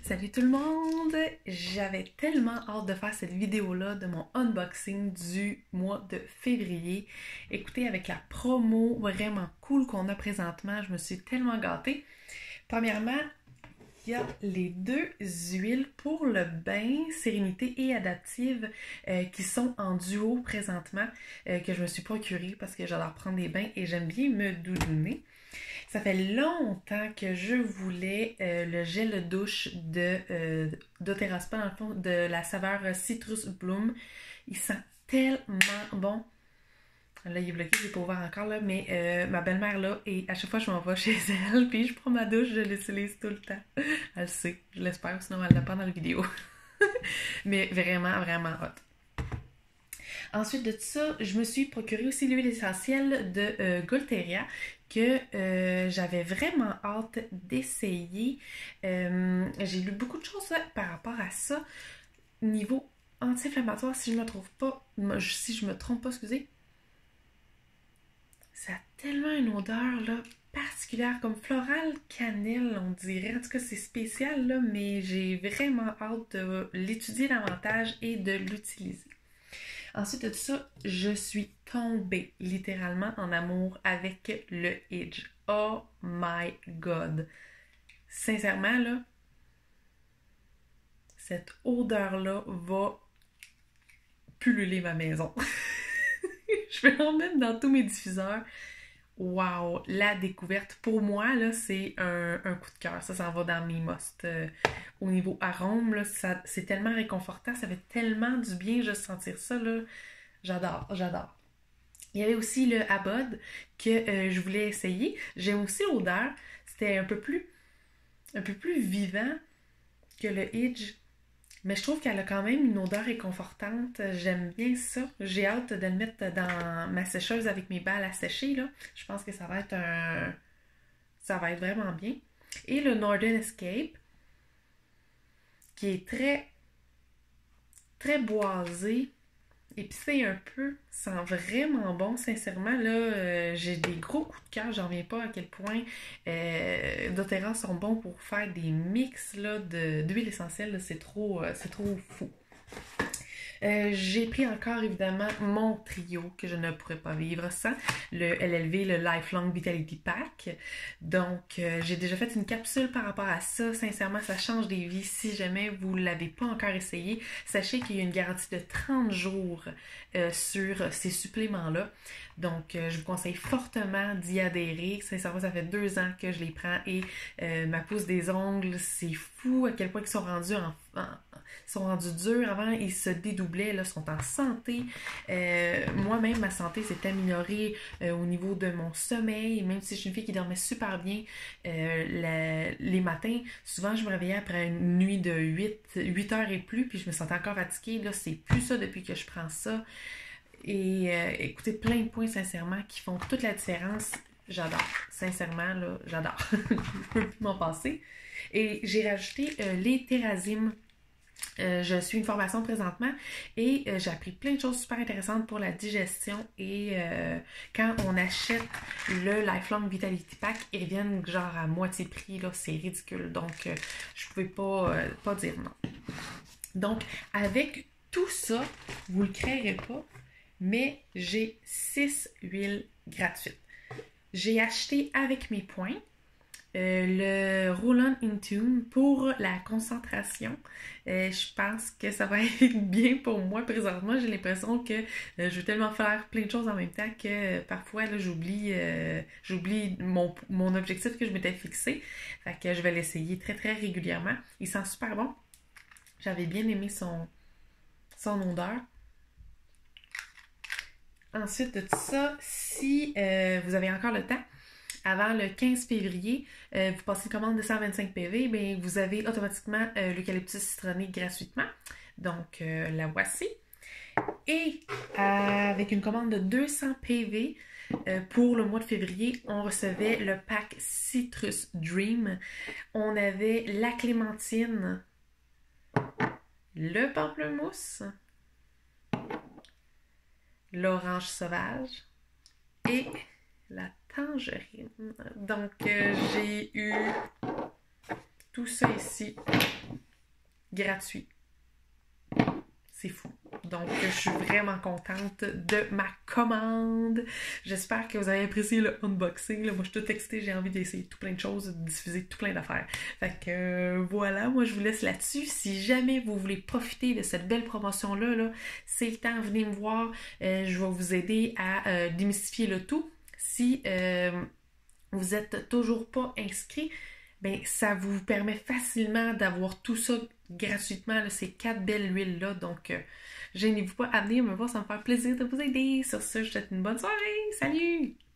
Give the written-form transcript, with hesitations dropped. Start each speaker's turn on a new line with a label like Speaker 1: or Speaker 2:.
Speaker 1: Salut tout le monde! J'avais tellement hâte de faire cette vidéo-là de mon unboxing du mois de février. Écoutez, avec la promo vraiment cool qu'on a présentement, je me suis tellement gâtée. Premièrement, il y a les deux huiles pour le bain, Sérénité et Adaptive, qui sont en duo présentement, que je me suis procurée parce que j'adore prendre des bains et j'aime bien me doudouner. Ça fait longtemps que je voulais le gel douche de doTERRA Spa, dans le fond, de la saveur Citrus Bloom. Il sent tellement bon. Là, il est bloqué, j'ai pas ouvert encore, là, mais ma belle-mère, là, et à chaque fois que je m'en vais chez elle, puis je prends ma douche, je l'utilise tout le temps. Elle sait, je l'espère, sinon elle l'a pas dans la vidéo. Mais vraiment, vraiment hot. Ensuite de ça, je me suis procuré aussi l'huile essentielle de Golteria que j'avais vraiment hâte d'essayer. J'ai lu beaucoup de choses par rapport à ça. Niveau anti-inflammatoire, si je me trompe pas, excusez, ça a tellement une odeur là, particulière, comme floral cannelle, on dirait. En tout cas, c'est spécial, là, mais j'ai vraiment hâte de l'étudier davantage et de l'utiliser. Ensuite de ça, je suis tombée littéralement en amour avec le Idge. Oh my god! Sincèrement, là, cette odeur-là va pulluler ma maison. Je vais en mettre dans tous mes diffuseurs. Wow! La découverte, pour moi, là, c'est un coup de cœur. Ça s'en va dans mes must. Au niveau arôme, là, c'est tellement réconfortant. Ça fait tellement du bien juste sentir ça, là. J'adore, j'adore. Il y avait aussi le Abod que je voulais essayer. J'aime aussi l'odeur. C'était un peu plus vivant que le Idge. Mais je trouve qu'elle a quand même une odeur réconfortante. J'aime bien ça. J'ai hâte de le mettre dans ma sécheuse avec mes balles à sécher, là. Je pense que ça va être vraiment bien. Et le Northern Escape, qui est très, très boisé, épicé un peu, sent vraiment bon, sincèrement, là, j'ai des gros coups de cœur, j'en reviens pas à quel point doTERRA sont bons pour faire des mix là, d'huile essentielle, là, c'est trop fou. J'ai pris encore évidemment mon trio que je ne pourrais pas vivre sans, le LLV, le Lifelong Vitality Pack. Donc, j'ai déjà fait une capsule par rapport à ça. Sincèrement, ça change des vies. Si jamais vous ne l'avez pas encore essayé, sachez qu'il y a une garantie de 30 jours sur ces suppléments-là. Donc, je vous conseille fortement d'y adhérer. Sincèrement, ça fait 2 ans que je les prends et ma pousse des ongles, c'est fou à quel point ils sont rendus durs. Avant, ils se dédoublaient, là, sont en santé. Moi-même, ma santé s'est améliorée au niveau de mon sommeil. Même si je suis une fille qui dormait super bien les matins, souvent, je me réveillais après une nuit de 8 heures et plus, puis je me sentais encore fatiguée. Là, c'est plus ça depuis que je prends ça. Et écoutez, plein de points, sincèrement, qui font toute la différence. J'adore. Sincèrement, là, j'adore. Je peux plus m'en passer. Et j'ai rajouté les Thérasimes. Je suis une formation présentement et j'ai appris plein de choses super intéressantes pour la digestion et quand on achète le Lifelong Vitality Pack, ils reviennent genre à moitié prix, là, c'est ridicule. Donc, je pouvais pas dire non. Donc, avec tout ça, vous le créerez pas, mais j'ai 6 huiles gratuites. J'ai acheté avec mes points le Roll-On Intune pour la concentration. Je pense que ça va être bien pour moi présentement. J'ai l'impression que je veux tellement faire plein de choses en même temps que parfois là, j'oublie mon objectif que je m'étais fixé. Fait que je vais l'essayer très très régulièrement. Il sent super bon. J'avais bien aimé son odeur. Ensuite de tout ça, si vous avez encore le temps, avant le 15 février, vous passez une commande de 125 PV, bien, vous avez automatiquement l'eucalyptus citronné gratuitement. Donc, la voici. Et avec une commande de 200 PV pour le mois de février, on recevait le pack Citrus Dream. On avait la clémentine, le pamplemousse, l'orange sauvage et la tangerine. Donc, j'ai eu tout ça ici gratuit. C'est fou. Donc, je suis vraiment contente de ma commande. J'espère que vous avez apprécié le unboxing. Là, moi, je suis toute excitée. J'ai envie d'essayer tout plein de choses, de diffuser tout plein d'affaires. Fait que voilà, moi, je vous laisse là-dessus. Si jamais vous voulez profiter de cette belle promotion-là, là, c'est le temps. Venez me voir. Je vais vous aider à démystifier le tout. Si vous n'êtes toujours pas inscrit, ben ça vous permet facilement d'avoir tout ça gratuitement, là, ces 4 belles huiles-là. Donc, gênez-vous pas à venir me voir, ça me fait plaisir de vous aider. Sur ce, je vous souhaite une bonne soirée. Salut!